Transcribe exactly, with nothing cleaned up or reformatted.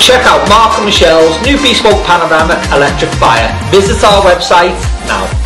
check out Mark and Michelle's new Bespoke Panoramic electric fire. Visit our website now.